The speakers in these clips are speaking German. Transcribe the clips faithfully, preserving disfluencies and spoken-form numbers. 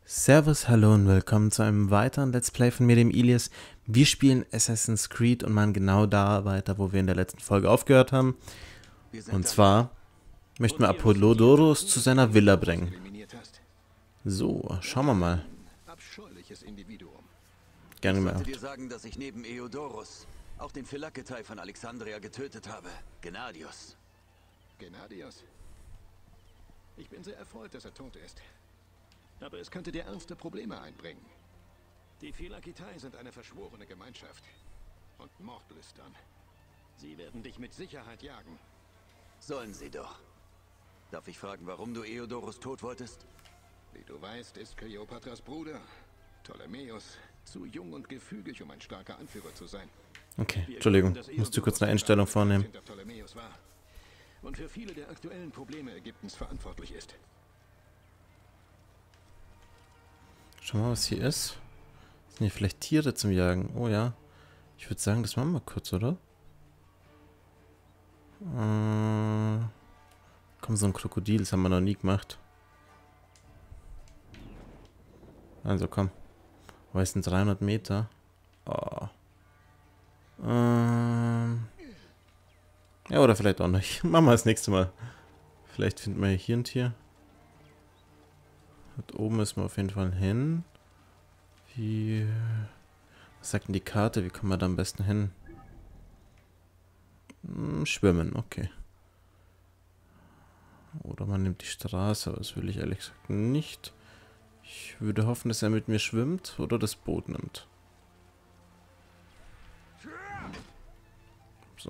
Servus, hallo und willkommen zu einem weiteren Let's Play von mir, dem Ilias. Wir spielen Assassin's Creed und machen genau da weiter, wo wir in der letzten Folge aufgehört haben. Und zwar möchten wir Apollodorus zu seiner Villa bringen. So, schauen wir mal. Gerne Ich mal. sollte dir sagen, dass ich neben Eodorus auch den Philaketei von Alexandria getötet habe. Gennadios. Gennadios? Ich bin sehr erfreut, dass er tot ist. Aber es könnte dir ernste Probleme einbringen. Die Philaketei sind eine verschworene Gemeinschaft. Und mordlüstern. Sie werden dich mit Sicherheit jagen. Sollen sie doch. Darf ich fragen, warum du Eodorus tot wolltest? Wie du weißt, ist Kleopatras Bruder, Ptolemäus, zu jung und gefügig, um ein starker Anführer zu sein. Okay, Entschuldigung, musste kurz eine Einstellung vornehmen. Hinter Ptolemäus war und für viele der aktuellen Probleme Ägyptens verantwortlich ist. Schauen wir mal, was hier ist. Sind hier vielleicht Tiere zum Jagen? Oh ja. Ich würde sagen, das machen wir kurz, oder? Äh, komm, so ein Krokodil, das haben wir noch nie gemacht. Also komm. Wo ist denn dreihundert Meter? Oh. Ähm. Ja, oder vielleicht auch nicht. Machen wir das nächste Mal. Vielleicht finden wir hier ein Tier. Dort oben müssen wir auf jeden Fall hin. Wie... Was sagt denn die Karte? Wie kommen wir da am besten hin? Hm, schwimmen, okay. Oder man nimmt die Straße, aber das will ich ehrlich gesagt nicht. Ich würde hoffen, dass er mit mir schwimmt oder das Boot nimmt. So.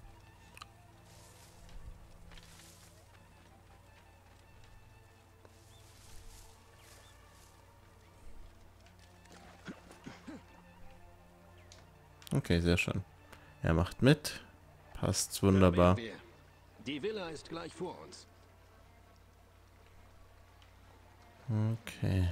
Okay, sehr schön. Er macht mit. Passt wunderbar. Da wären wir. Die Villa ist gleich vor uns. Okay.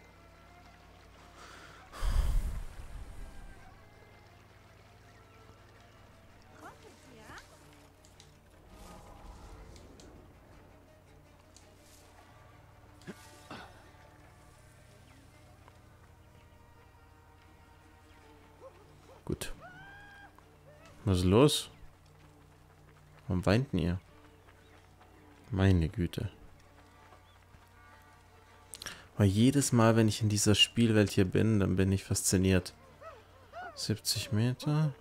Gut. Was ist los? Warum weint denn ihr? Meine Güte. Weil jedes Mal, wenn ich in dieser Spielwelt hier bin, dann bin ich fasziniert. siebzig Meter.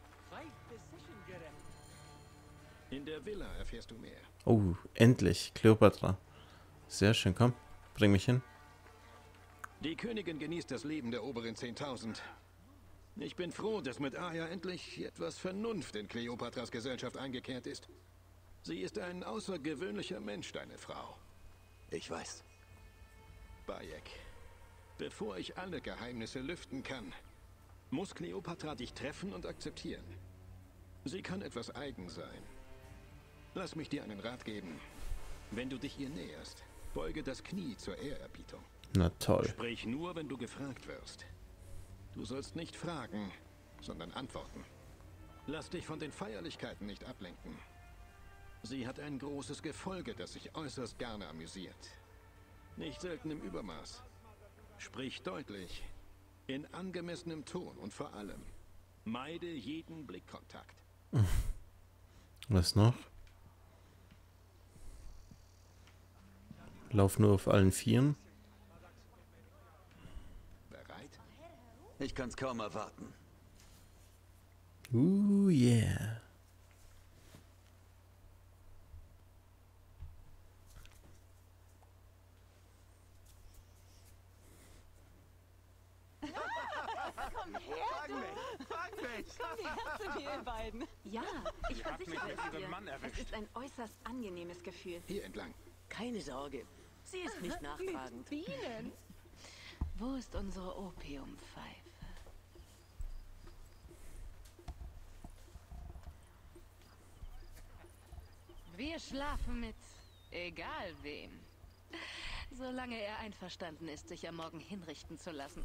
In der Villa erfährst du mehr. Oh, endlich. Kleopatra. Sehr schön, komm. Bring mich hin. Die Königin genießt das Leben der oberen zehntausend. Ich bin froh, dass mit Aya endlich etwas Vernunft in Kleopatras Gesellschaft eingekehrt ist. Sie ist ein außergewöhnlicher Mensch, deine Frau. Ich weiß. Bayek, bevor ich alle Geheimnisse lüften kann, muss Kleopatra dich treffen und akzeptieren. Sie kann etwas eigen sein. Lass mich dir einen Rat geben. Wenn du dich ihr näherst, beuge das Knie zur Ehrerbietung. Na toll. Sprich nur, wenn du gefragt wirst. Du sollst nicht fragen, sondern antworten. Lass dich von den Feierlichkeiten nicht ablenken. Sie hat ein großes Gefolge, das sich äußerst gerne amüsiert. Nicht selten im Übermaß. Sprich deutlich, in angemessenem Ton und vor allem, meide jeden Blickkontakt. Was noch? Lauf nur auf allen Vieren. Bereit? Ich kann's kaum erwarten. Uh, yeah. Komm her, Fang mich! Fang mich! komm her zu mir, ihr beiden. Ja, ich Ihr habt mich versichere mit es Ihrem dir. Mann Es erwischt. ist ein äußerst angenehmes Gefühl. Hier entlang. Keine Sorge, sie ist nicht nachtragend. Bienen. Wo ist unsere Opiumpfeife? Wir schlafen mit egal wem. Solange er einverstanden ist, sich am Morgen hinrichten zu lassen.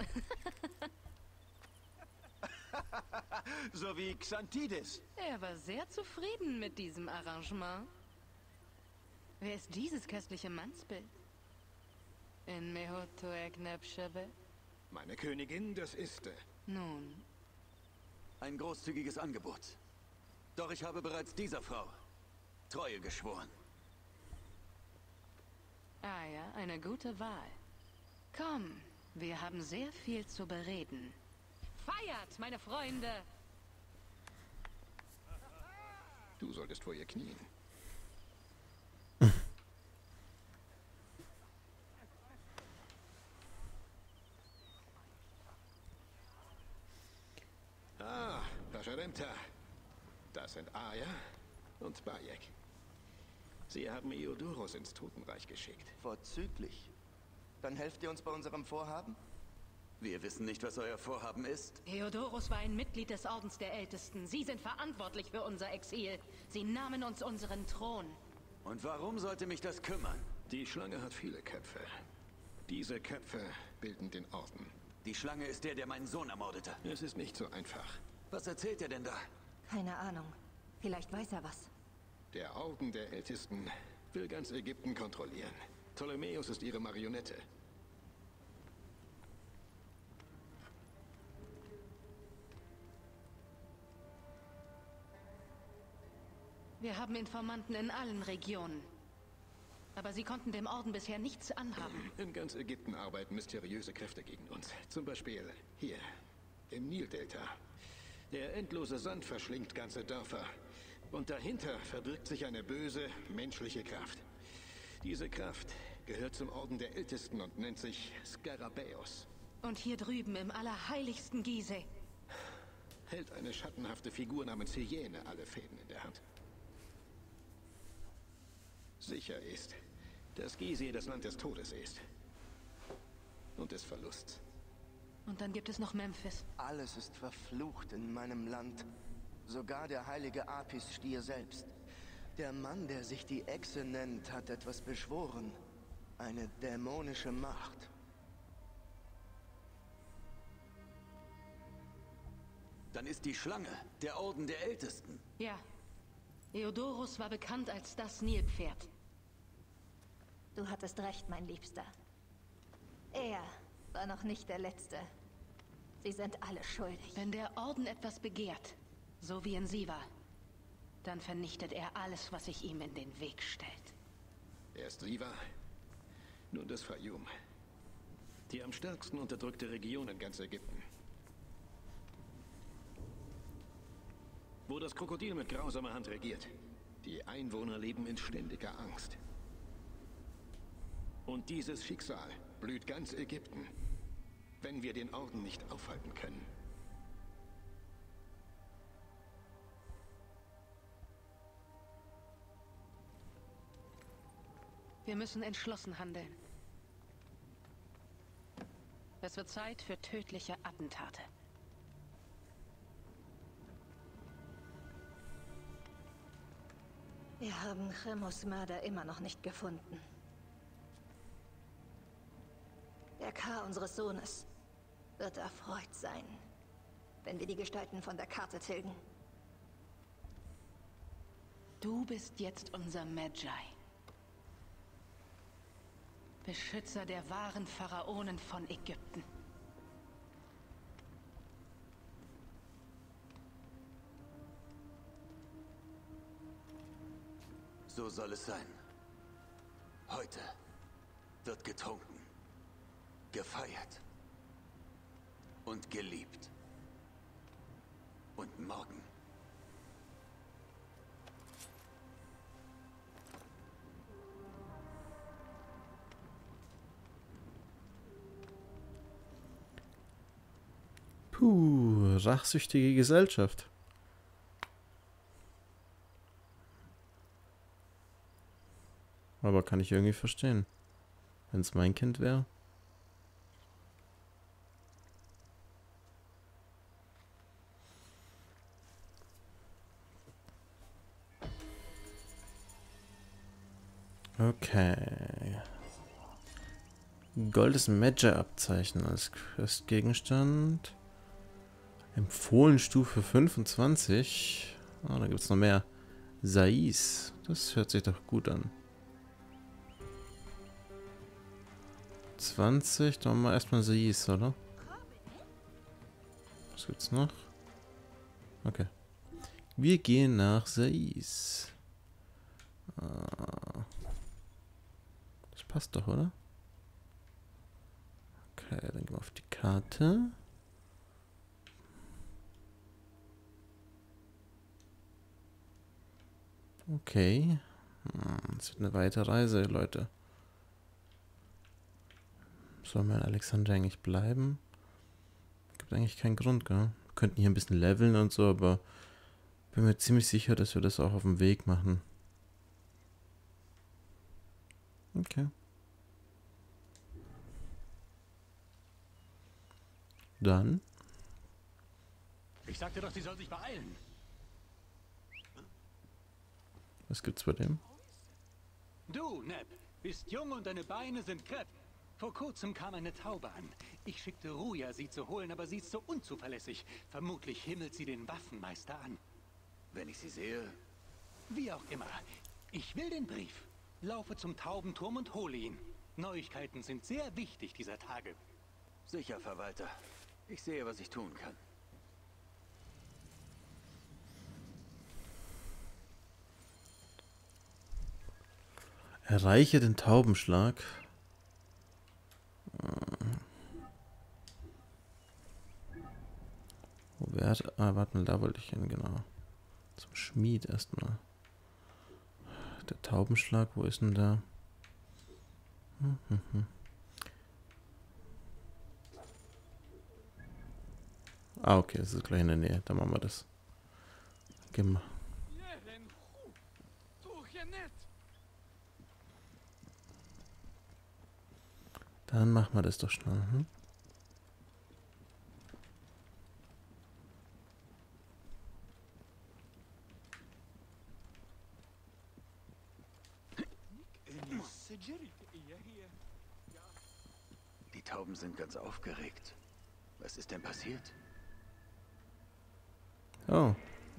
So wie Xanthides. Er war sehr zufrieden mit diesem Arrangement. Wer ist dieses köstliche Mannsbild? In Mehotoegnepshebe? Meine Königin, das ist... Äh, Nun, Ein großzügiges Angebot. Doch ich habe bereits dieser Frau Treue geschworen. ah ja, eine gute Wahl. Komm, wir haben sehr viel zu bereden. Feiert, meine Freunde! du solltest vor ihr knien. ah, Pascharimta. Das sind Aya und Bayek. Sie haben Eodoros ins Totenreich geschickt. Vorzüglich. Dann helft ihr uns bei unserem Vorhaben? Wir wissen nicht, was euer Vorhaben ist. Theodorus war ein Mitglied des Ordens der Ältesten. Sie sind verantwortlich für unser Exil. Sie nahmen uns unseren Thron. Und warum sollte mich das kümmern? Die Schlange hat viele Köpfe. Diese Köpfe bilden den Orden. Die Schlange ist der, der meinen Sohn ermordete. Es ist nicht so einfach. Was erzählt er denn da? Keine Ahnung. Vielleicht weiß er was. Der Orden der Ältesten will ganz Ägypten kontrollieren. Ptolemäus ist ihre Marionette. Wir haben Informanten in allen Regionen. Aber sie konnten dem Orden bisher nichts anhaben. In ganz Ägypten arbeiten mysteriöse Kräfte gegen uns. Zum Beispiel hier, im Nildelta. Der endlose Sand verschlingt ganze Dörfer. Und dahinter verbirgt sich eine böse, menschliche Kraft. Diese Kraft gehört zum Orden der Ältesten und nennt sich Skarabäus. Und hier drüben im allerheiligsten Gizeh Hält eine schattenhafte Figur namens Hyäne alle Fäden in der Hand. Sicher ist, dass Gizeh das Land des Todes ist. Und des Verlusts. Und dann gibt es noch Memphis. Alles ist verflucht in meinem Land. Sogar der heilige Apis-Stier selbst. Der Mann, der sich die Echse nennt, hat etwas beschworen. Eine dämonische Macht. Dann ist die Schlange der Orden der Ältesten. Ja. Eodorus war bekannt als das Nilpferd. Du hattest recht, mein Liebster. Er war noch nicht der Letzte. Sie sind alle schuldig. Wenn der Orden etwas begehrt, so wie in Siva, dann vernichtet er alles, was sich ihm in den Weg stellt. Erst Siva, nun das Fayum. Die am stärksten unterdrückte Region in ganz Ägypten. Wo das Krokodil mit grausamer Hand regiert. Die Einwohner leben in ständiger Angst. Und dieses Schicksal blüht ganz Ägypten, wenn wir den Orden nicht aufhalten können. Wir müssen entschlossen handeln. Es wird Zeit für tödliche Attentate. Wir haben Chemos Mörder immer noch nicht gefunden. Der Ka unseres Sohnes wird erfreut sein, wenn wir die Gestalten von der Karte tilgen. Du bist jetzt unser Magi. Beschützer der wahren Pharaonen von Ägypten. So soll es sein. Heute wird getrunken, gefeiert und geliebt. Und morgen Puh, rachsüchtige Gesellschaft. Aber kann ich irgendwie verstehen. Wenn es mein Kind wäre. Okay. Goldes Magi-Abzeichen als Questgegenstand. Empfohlen Stufe fünfundzwanzig. Ah, da gibt es noch mehr. Sais. Das hört sich doch gut an. zwanzig, dann machen wir erstmal Sais, oder? Was gibt's noch? Okay. Wir gehen nach Sais. Das passt doch, oder? Okay, dann gehen wir auf die Karte. Okay. Es wird eine weite Reise, Leute. Soll man in Alexandria eigentlich bleiben? Gibt eigentlich keinen Grund, gell? Wir könnten hier ein bisschen leveln und so, aber bin mir ziemlich sicher, dass wir das auch auf dem Weg machen. Okay. Dann. Ich sagte doch, sie soll sich beeilen. Was gibt's bei dem? Du, Neb, bist jung und deine Beine sind krepp. Vor kurzem kam eine Taube an. Ich schickte Ruja, sie zu holen, aber sie ist so unzuverlässig. Vermutlich himmelt sie den Waffenmeister an. Wenn ich sie sehe, Wie auch immer. Ich will den Brief. Laufe zum Taubenturm und hole ihn. Neuigkeiten sind sehr wichtig dieser Tage. sicher, Verwalter. Ich sehe, was ich tun kann. Erreiche den Taubenschlag. Wo wäre... Ah, warte mal, da wollte ich hin, genau. Zum Schmied erstmal. Der Taubenschlag, wo ist denn da? Hm, hm, hm. Ah, okay, das ist gleich in der Nähe. Dann machen wir das. Gehen wir. Dann machen wir das doch schnell. Hm? Die Tauben sind ganz aufgeregt. Was ist denn passiert? Oh.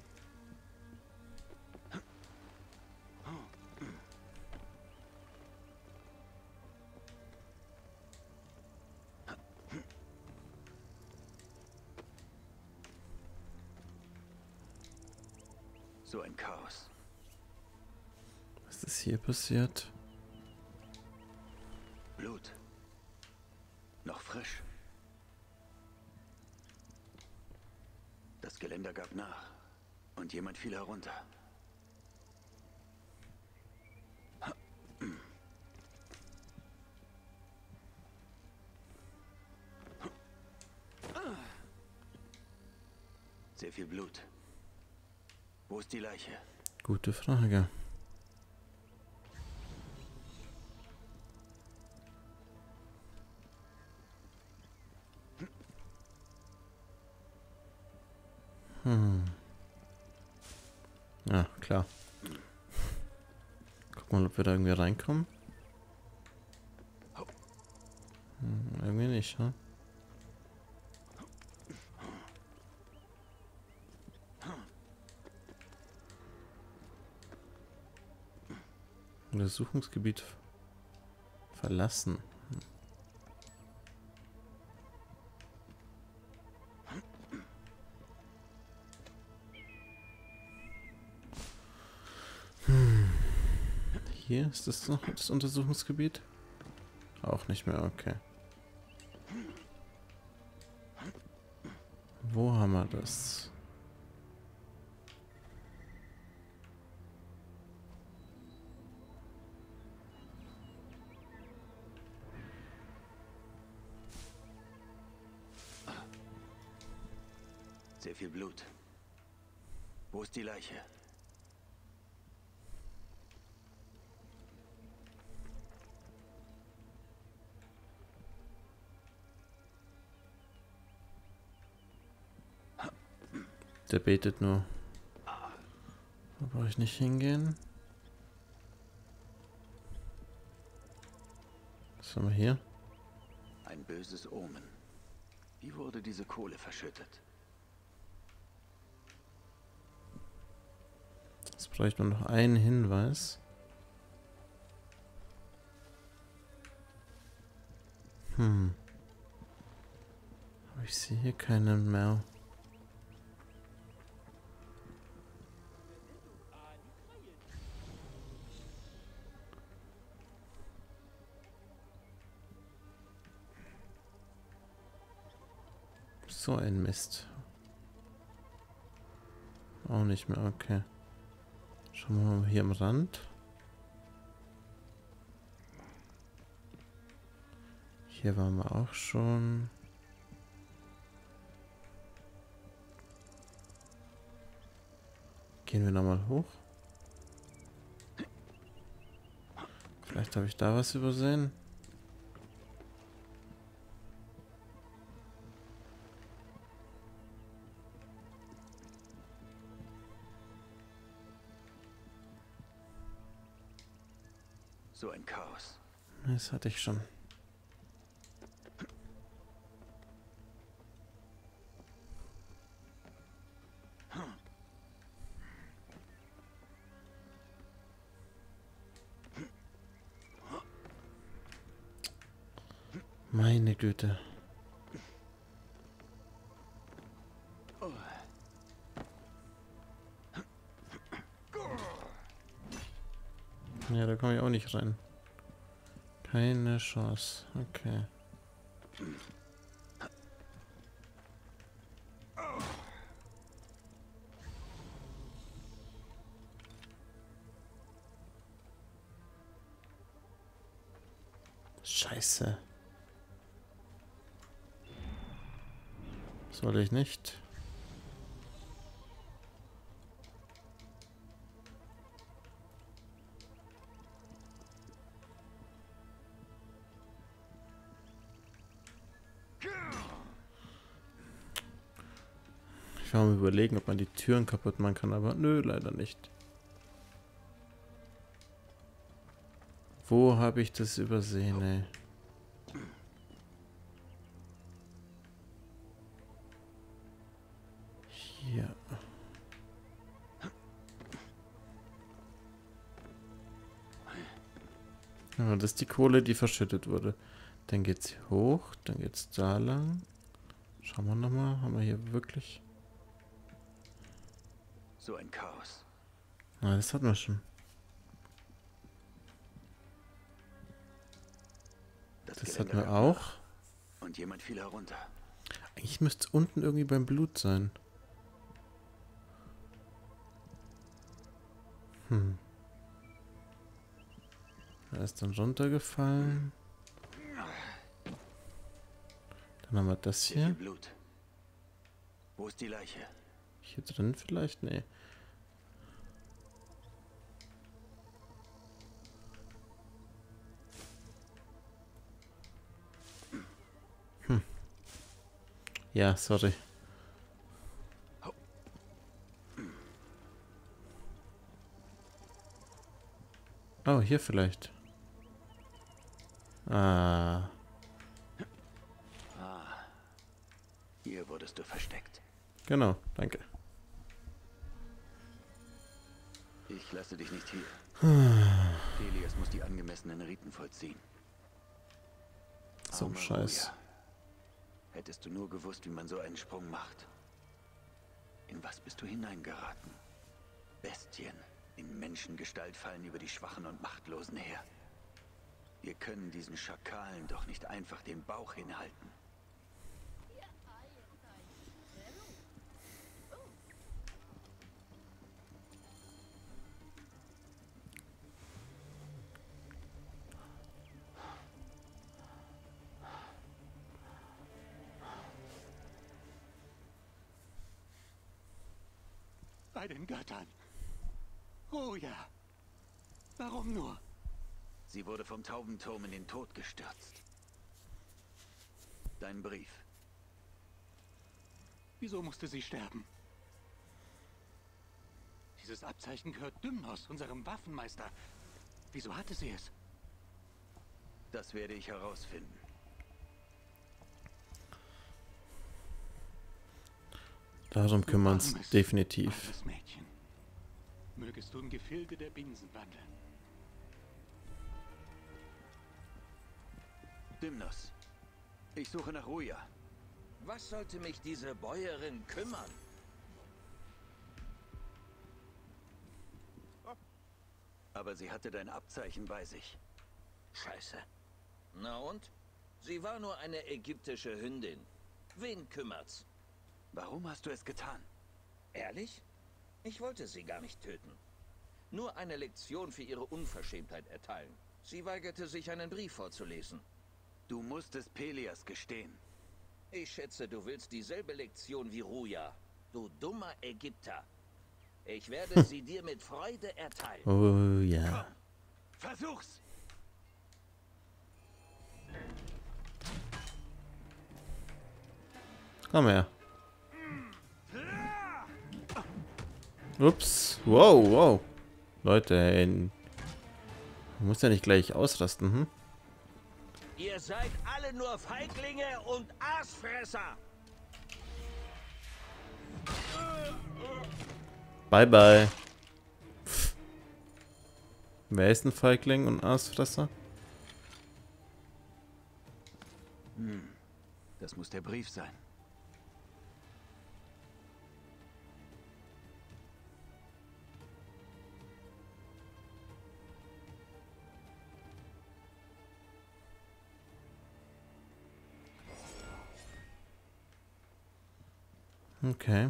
So ein Chaos. Was ist hier passiert? Blut. Noch frisch. Das Geländer gab nach und jemand fiel herunter. Sehr viel Blut. Wo ist die Leiche? Gute Frage. Hm. Ja, klar. Guck mal, ob wir da irgendwie reinkommen. Hm, irgendwie nicht, ne? Untersuchungsgebiet verlassen. Hm. Hier ist das noch das Untersuchungsgebiet? Auch nicht mehr, okay. Wo haben wir das? Sehr viel Blut. Wo ist die Leiche? Der betet nur. Da brauche ich nicht hingehen. Was haben wir hier? Ein böses Omen. Wie wurde diese Kohle verschüttet? Jetzt bräuchte man noch einen Hinweis. Hm. Aber ich sehe hier keinen mehr. So ein Mist. Auch nicht mehr, okay. Schauen wir mal hier am Rand. Hier waren wir auch schon. Gehen wir nochmal hoch. Vielleicht habe ich da was übersehen. So ein Chaos. Das hatte ich schon. Meine Güte. Ja, da komme ich auch nicht rein. Keine Chance. Okay. Scheiße. Soll ich nicht? Ich war mal überlegen, ob man die Türen kaputt machen kann, aber nö, leider nicht. Wo habe ich das übersehen, ey? Hier. Ja, das ist die Kohle, die verschüttet wurde. Dann geht's hier hoch, dann geht's da lang. Schauen wir nochmal, haben wir hier wirklich... So ein Chaos. Na, das hatten wir schon. Das, Das Geländer hatten wir gab auch. nach Und jemand fiel herunter. Eigentlich müsste es unten irgendwie beim Blut sein. Hm. Er ist dann runtergefallen. Dann haben wir das Sehr viel hier. Blut. Wo ist die Leiche? Hier drin vielleicht? Nee. Hm. Ja, sorry. Oh, hier vielleicht. Ah. Ah. Hier wurdest du versteckt. Genau, danke. Ich lasse dich nicht hier. Elias muss die angemessenen Riten vollziehen. So ein Arme Scheiß. Ruja. Hättest du nur gewusst, wie man so einen Sprung macht. In was bist du hineingeraten? Bestien in Menschengestalt fallen über die Schwachen und Machtlosen her. Wir können diesen Schakalen doch nicht einfach den Bauch hinhalten. Bei den Göttern. Ruja. Warum nur? Sie wurde vom Taubenturm in den Tod gestürzt. Dein Brief. Wieso musste sie sterben? Dieses Abzeichen gehört Dymnos, unserem Waffenmeister. Wieso hatte sie es? Das werde ich herausfinden. Darum kümmern wir uns Armes, definitiv. armes Mädchen. Mögest du im Gefilde der Binsen wandeln. Dymnos, Ich suche nach Ruja. Was sollte mich diese Bäuerin kümmern? Aber sie hatte dein Abzeichen bei sich. Scheiße. Na und? Sie war nur eine ägyptische Hündin. Wen kümmert's? Warum hast du es getan? Ehrlich? Ich wollte sie gar nicht töten. Nur eine Lektion für ihre Unverschämtheit erteilen. Sie weigerte sich, einen Brief vorzulesen. Du musstest Pelias gestehen. Ich schätze, du willst dieselbe Lektion wie Ruja. Du dummer Ägypter. Ich werde sie dir mit Freude erteilen. Oh ja. Komm, versuch's! Komm her. Ups. Wow, wow. Leute, ey, man muss ja nicht gleich ausrasten, hm? Ihr seid alle nur Feiglinge und Aasfresser. Bye, bye. Pff. Wer ist ein Feigling und Aasfresser? Hm, das muss der Brief sein. Okay.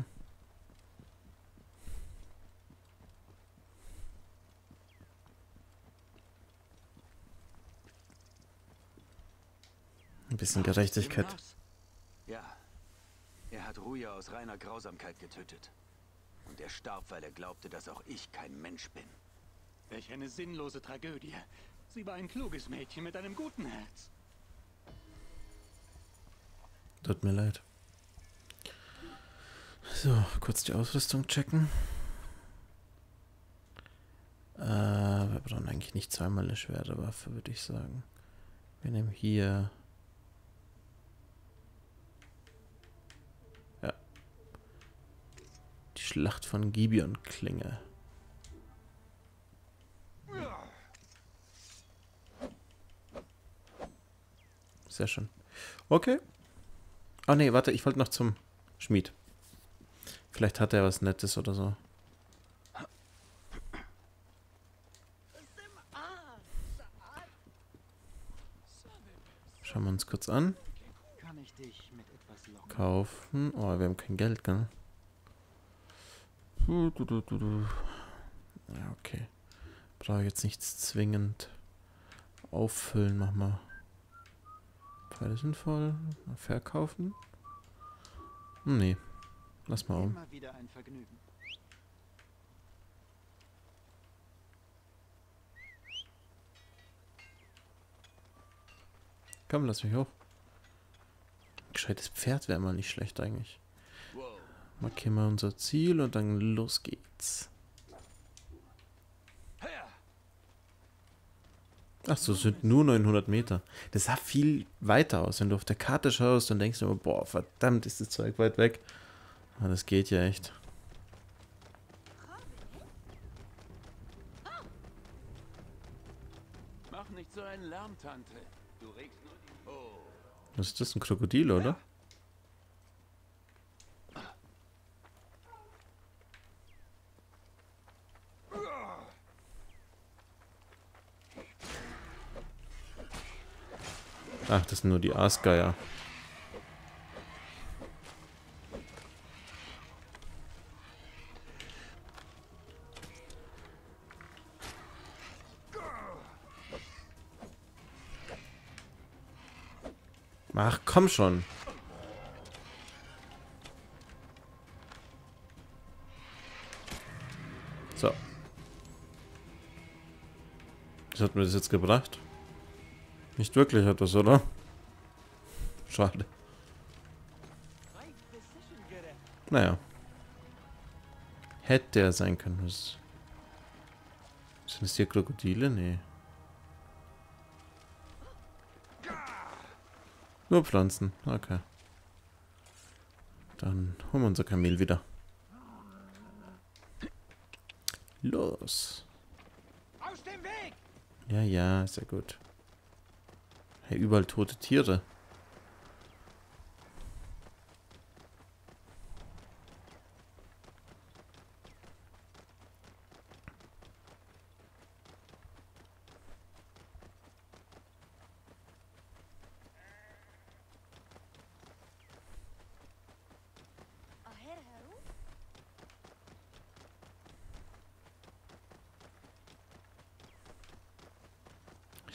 Ein bisschen Gerechtigkeit. Ja. Er hat Ruja aus reiner Grausamkeit getötet. Und er starb, weil er glaubte, dass auch ich kein Mensch bin. Welch eine sinnlose Tragödie. Sie war ein kluges Mädchen mit einem guten Herz. Tut mir leid. So, kurz die Ausrüstung checken. Äh, wir brauchen eigentlich nicht zweimal eine schwere Waffe, würde ich sagen. Wir nehmen hier... Ja. Die Schlacht von Gibeon-Klinge. Sehr schön. Okay. Oh nee, warte, ich wollte noch zum Schmied. Vielleicht hat er was Nettes oder so. Schauen wir uns kurz an. Kaufen. Oh, wir haben kein Geld, gell? Ja, okay. Brauche ich jetzt nichts zwingend auffüllen. Mach mal. Pfeile sind voll. Verkaufen. Hm, nee. Lass mal um. Immer wieder ein Vergnügen. Komm, lass mich hoch. Gescheites Pferd wäre mal nicht schlecht eigentlich. Markieren wir unser Ziel und dann los geht's. Ach so, es sind nur neunhundert Meter. Das sah viel weiter aus. Wenn du auf der Karte schaust, dann denkst du immer, boah, verdammt, ist das Zeug weit weg. Aber das geht ja echt. Mach nicht so einen Lärm, Tante. Du regst nur die... Oh. Was ist das, ein Krokodil, oder? Ach, das sind nur die Aasgeier. Ach, komm schon. So. Was hat mir das jetzt gebracht? Nicht wirklich etwas, oder? Schade. Naja. Hätte er sein können. Was sind es hier Krokodile? Nee. Nur Pflanzen. Okay. Dann holen wir unser Kamel wieder. Los. Aus dem Weg! Ja, ja, sehr gut. Hey, überall tote Tiere.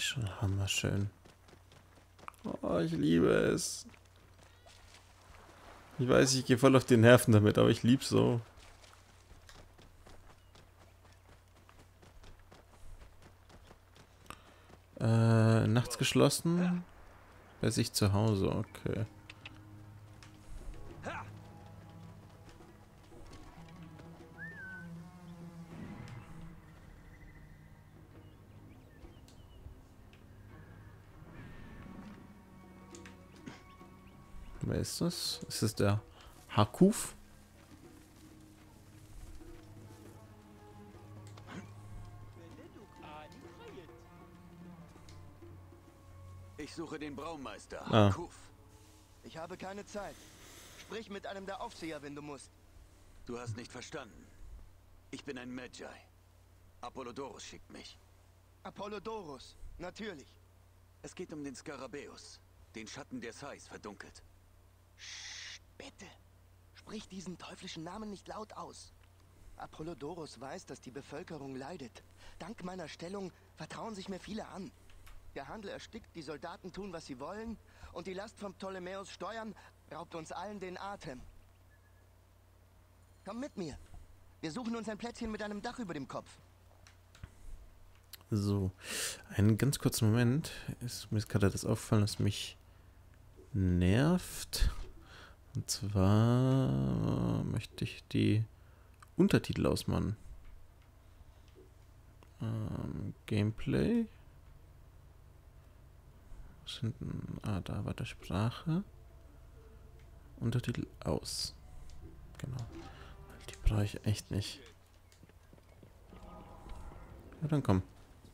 Schon hammerschön. Oh, ich liebe es. Ich weiß, ich gehe voll auf die Nerven damit, aber ich lieb's so. Äh, nachts geschlossen. Bei sich zu Hause, okay. Wer ist das? Ist das der Hakuf? Ich suche den Braumeister, Ah. Hakuf. Ich habe keine Zeit. Sprich mit einem der Aufseher, wenn du musst. Du hast nicht verstanden. Ich bin ein Magi. Apollodorus schickt mich. Apollodorus, natürlich. Es geht um den Skarabäus. Den Schatten der Sais verdunkelt. Psst, bitte. Sprich diesen teuflischen Namen nicht laut aus. Apollodorus weiß, dass die Bevölkerung leidet. Dank meiner Stellung vertrauen sich mir viele an. Der Handel erstickt, die Soldaten tun, was sie wollen, und die Last vom Ptolemäus steuern raubt uns allen den Atem. Komm mit mir. Wir suchen uns ein Plätzchen mit einem Dach über dem Kopf. So, einen ganz kurzen Moment. Ist mir ist gerade das aufgefallen, was mich nervt. Und zwar möchte ich die Untertitel ausmachen. Ähm, Gameplay. Was sind denn? Ah, da war der Sprache. Untertitel aus. Genau. Die brauche ich echt nicht. Ja, dann komm.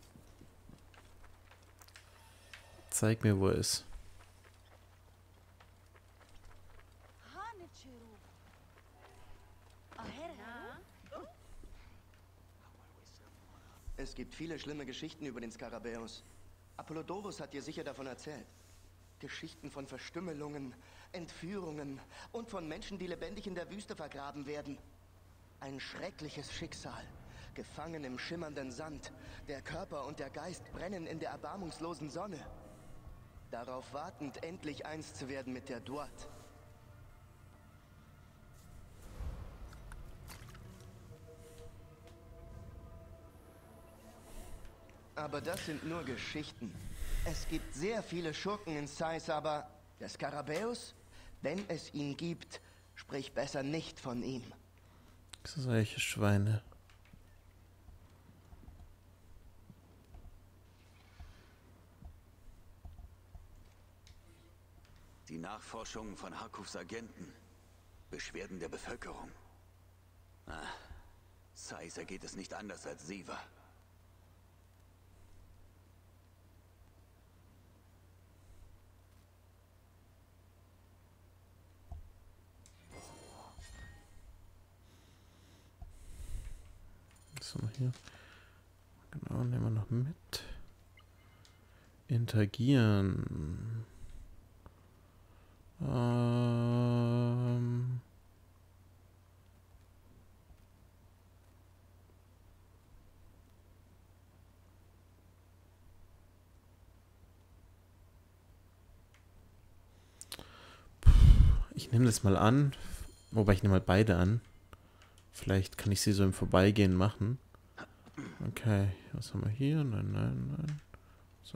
Zeig mir, wo er ist. Es gibt viele schlimme Geschichten über den Skarabäus. Apollodorus hat dir sicher davon erzählt. Geschichten von Verstümmelungen, Entführungen und von Menschen, die lebendig in der Wüste vergraben werden. Ein schreckliches Schicksal. Gefangen im schimmernden Sand. Der Körper und der Geist brennen in der erbarmungslosen Sonne. Darauf wartend, endlich eins zu werden mit der Duat. Aber das sind nur Geschichten. Es gibt sehr viele Schurken in Sais, aber der Skarabäus, wenn es ihn gibt, sprich besser nicht von ihm. Solche Schweine. Die Nachforschungen von Hakufs Agenten. Beschwerden der Bevölkerung. Ah, Sais ergeht es nicht anders als Siva. Was haben wir hier? Genau, nehmen wir noch mit. Interagieren. Ähm. Ich nehme das mal an. Wobei ich nehme mal beide an. Vielleicht kann ich sie so im Vorbeigehen machen. Okay, was haben wir hier? Nein, nein, nein. So.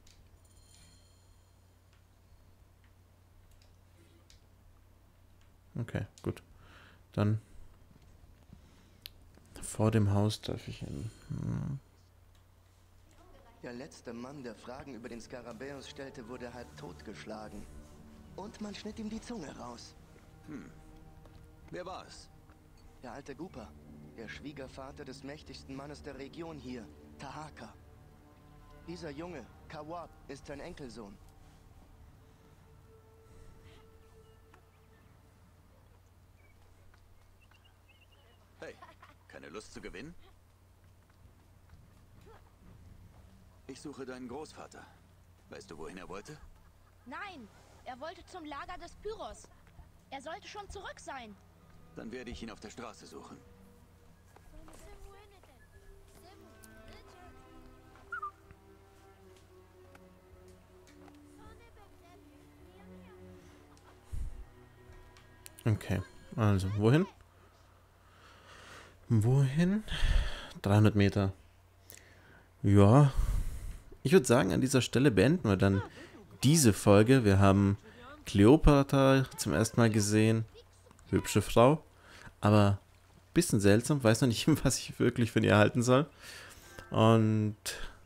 Okay, gut. Dann vor dem Haus darf ich hin. Hm. Der letzte Mann, der Fragen über den Skarabäus stellte, wurde halb totgeschlagen. Und man schnitt ihm die Zunge raus. Hm. Wer war es? Der alte Gupa, der Schwiegervater des mächtigsten Mannes der Region hier, Tahaka. Dieser Junge, Kawab, ist sein Enkelsohn. Hey, keine Lust zu gewinnen? Ich suche deinen Großvater. Weißt du, wohin er wollte? Nein, er wollte zum Lager des Pyros. Er sollte schon zurück sein. Dann werde ich ihn auf der Straße suchen. Okay, also, wohin? Wohin? dreihundert Meter. Ja, ich würde sagen, an dieser Stelle beenden wir dann diese Folge. Wir haben Kleopatra zum ersten Mal gesehen. Hübsche Frau, aber ein bisschen seltsam. Weiß noch nicht, was ich wirklich von ihr halten soll. Und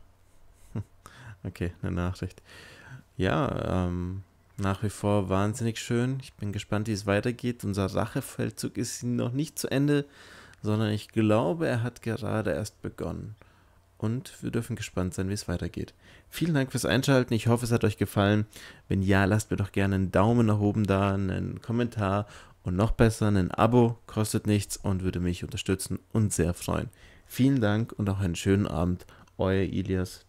okay, eine Nachricht. Ja, ähm, nach wie vor wahnsinnig schön. Ich bin gespannt, wie es weitergeht. Unser Rachefeldzug ist noch nicht zu Ende, sondern ich glaube, er hat gerade erst begonnen. Und wir dürfen gespannt sein, wie es weitergeht. Vielen Dank fürs Einschalten. Ich hoffe, es hat euch gefallen. Wenn ja, lasst mir doch gerne einen Daumen nach oben da, einen Kommentar und noch besser, ein Abo. Kostet nichts und würde mich unterstützen und sehr freuen. Vielen Dank und auch einen schönen Abend. Euer Ilias.